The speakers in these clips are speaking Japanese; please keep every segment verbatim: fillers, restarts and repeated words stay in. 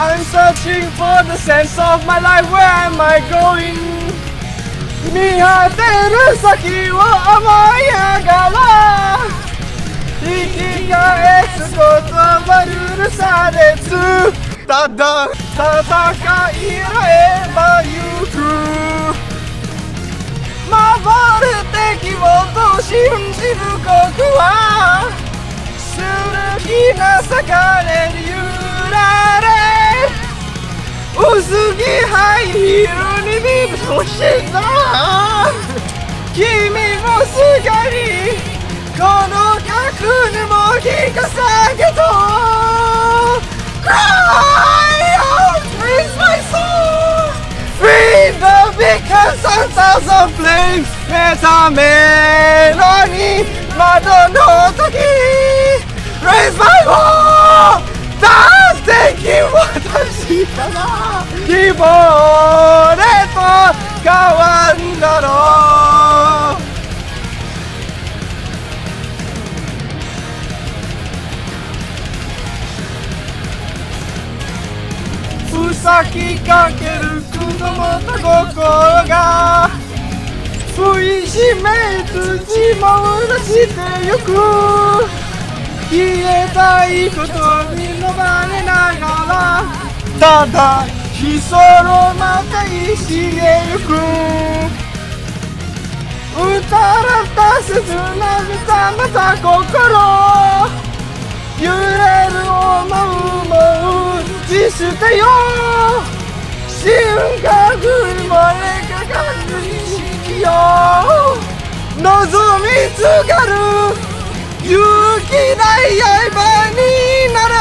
I'm searching for the sense of my life. Where am I going? 見果てる先を思いながら生き返すことは許されず、ただ戦いらえばゆく。守る敵をと信じる僕はする気な盛れに揺られ、薄着ハイヒールに身をした君の姿にこの曲にも聞かさげと Cry out with my soul Freedom because a thousand flames 目覚めのに窓の時 Raise my voice だって君私から希望へと変わんだろう。ふさきかける子供の心が食いしめつ自分出してゆく。消えたいことにのまれながらただひそろまた石へゆく。打たれた切なみたまた心揺れる思うもう自捨てよ瞬間にもれかかる意識よ望みつがる勇気ない刃になれ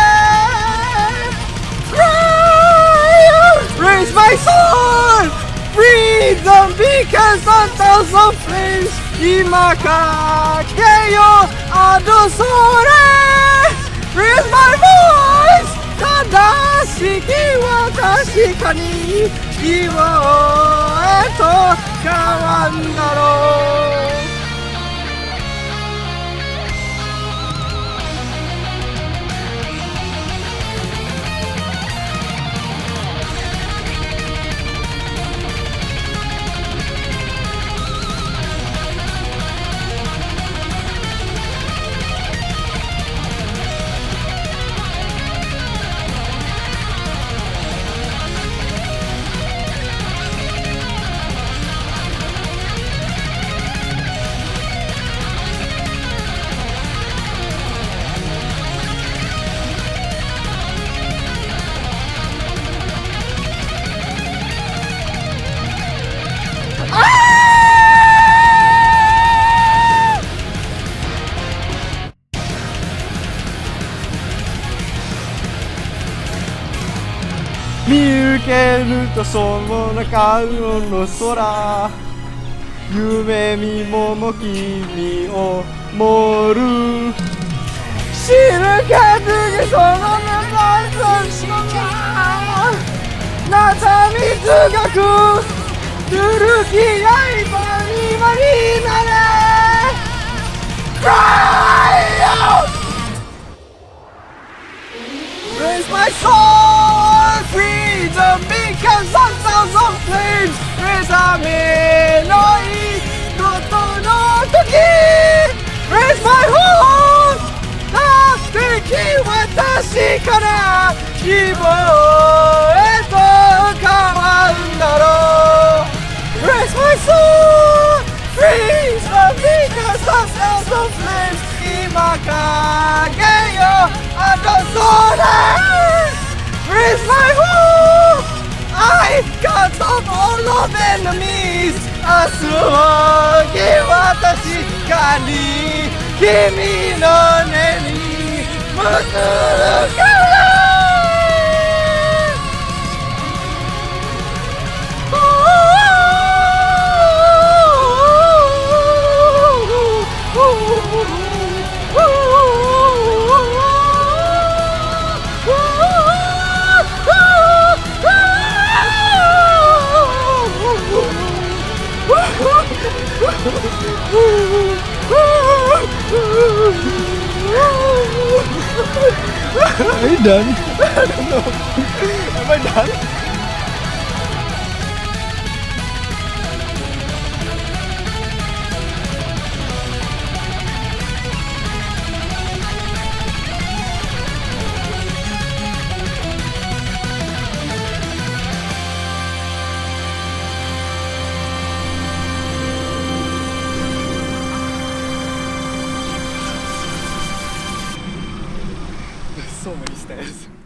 Raise my soul Freedom because a thousand flames 今かけよあの空 Raise my voice 正しきは確かに希望へと変わんだろう。見受けるとその中の空夢見もも君を盛る知るかずにその中の空なた水がく古き刃にまになれ Cry out Raise my soul Freedom because a thousand flames 目覚めのいいことの時 Raise my heart だって君は確かな希望へと変わるんだろう Raise my soul Freedom because a thousand flames 今かけよあの空 Raise my hope I got all of enemies 明日を明は確かに君の根にむくるから Are you done? I don't know. mein Dank. So many stairs.